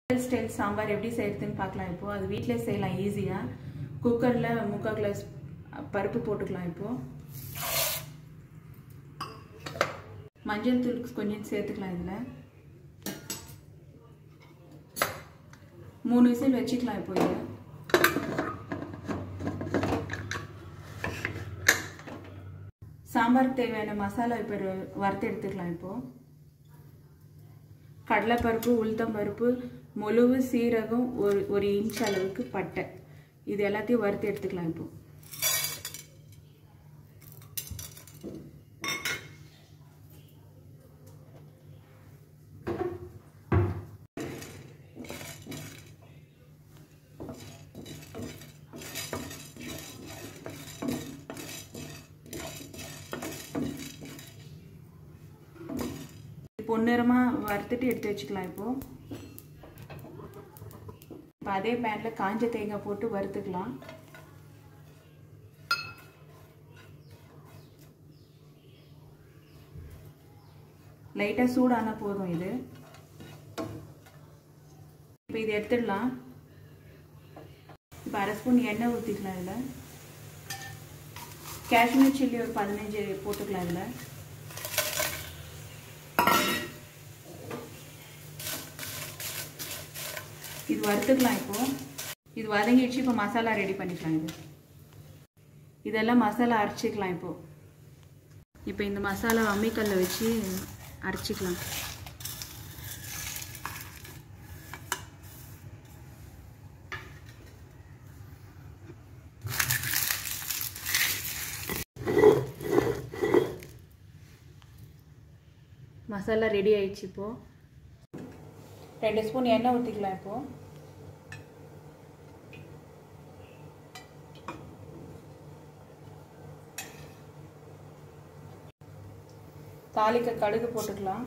style sambar எப்படி செய்யறதுன்னு பார்க்கலாம் இப்போ அது வீட்லயே செய்யலாம் ஈஸியா குக்கர்ல 3/4 கிளாஸ் பருப்பு போட்டுக்கலாம் இப்போ மஞ்சள் தூள் கொஞ்சம் சேர்த்துக்கலாம் இதுல 3 விசில் வெச்சிக்கலாம் இப்போ இத சாம்பார் தேவையான மசாலா இப்போ வறுத்து எடுத்துக்கலாம் இப்போ கடலை பருப்பு உளுத்தம் பருப்பு முழுவு சீரகம் ஒரு இன்ச் அளவுக்கு பட்டை இது எல்லாத்தையும் வறுத்து எடுத்துக்கலாம் இப்போ பொன்னிறமா வறுத்துட்டு எடுத்து வச்சுக்கலாம் இப்போ அதே பேன்ல காஞ்ச தேங்காய் போட்டு வறுத்துக்கலாம் லைட்டா சூடானா போதும் இது இப்போ இத எடுத்துடலாம் இப்போ 1/2 ஸ்பூன் எண்ணெய் ஊத்திக்கலாம் இதுல காஷ்மீர் சில்லி ஒரு 15 போட்டுக்கலாம் இதுல இது வறுத்துக்கலாம் இப்போ இது வதங்கிடுச்சு இப்போ மசாலா ரெடி பண்ணிக்கலாம் இதெல்லாம் மசாலா அரைச்சிக்கலாம் இப்போ இந்த மசாலா அம்மிக்கல்ல வச்சு அரைச்சிக்கலாம் மசாலா ரெடி ஆயிடுச்சு இப்போ 2 ஸ்பூன் எண்ணெய் ஊத்திக்கலாம் இப்போ தாளிக்க கடுகு போட்டுக்கலாம்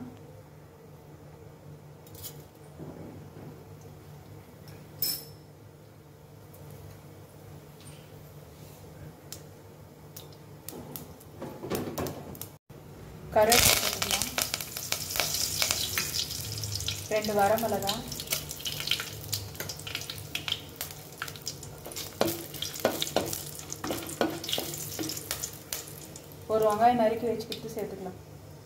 கருவேப்பிலை போட்டுக்கலாம் 2 வரமிளகாய் ஒரு வெங்காயம் நறுக்கி வச்சுக்கிட்டு சேர்த்துக்கலாம்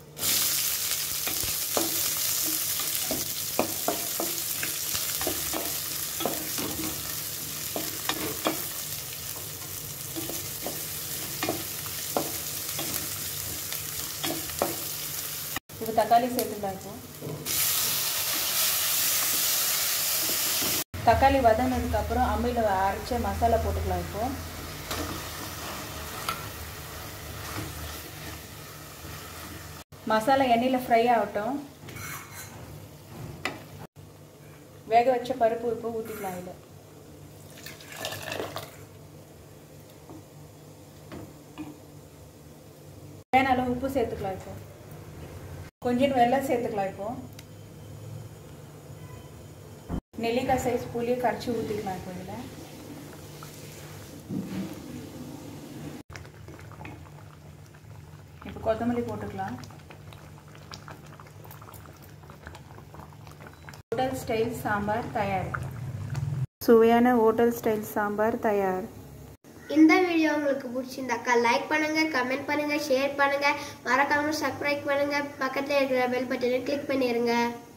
இப்போ தக்காளி சேர்த்துக்கலாம் இப்போ தக்காளி வதங்கினதுக்கு அப்புறம் அம்மியில அரைச்ச மசாலா போட்டுக்கலாம் இப்போ மசாலா எண்ணெயில ஃப்ரை ஆகட்டும் வேக வச்ச பருப்பு இப்போ ஊத்திக்கலாம் இதுல தேவையான அளவு உப்பு சேர்த்துக்கலாம் இப்போ கொஞ்சம் வெல்லம் சேர்த்துக்கலாம் இப்போ நெல்லிக்காய் சைஸ் புளியை கரைச்சி ஊற்றிக்கலாம் இப்போ இதில் இப்போ கொத்தமல்லி போட்டுக்கலாம் ஹோட்டல் ஸ்டைல் சாம்பார் தயார் சுவையான ஹோட்டல் ஸ்டைல் சாம்பார் தயார் இந்த வீடியோ உங்களுக்கு பிடிச்சிருந்தாக்கா லைக் பண்ணுங்க கமெண்ட் பண்ணுங்க ஷேர் பண்ணுங்க மறக்காம சப்ஸ்கிரைப் பண்ணுங்க பக்கத்துல இருக்கிற பெல் பட்டனை கிளிக் பண்ணிருங்க